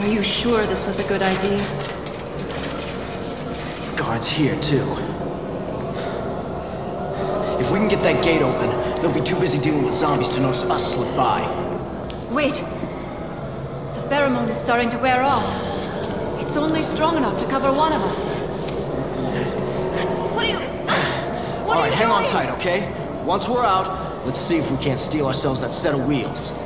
Are you sure this was a good idea? Guards here, too. If we can get that gate open, they'll be too busy dealing with zombies to notice us slip by. Wait! The pheromone is starting to wear off. It's only strong enough to cover one of us. What are you... All right, hang on tight, okay? Once we're out, let's see if we can't steal ourselves that set of wheels.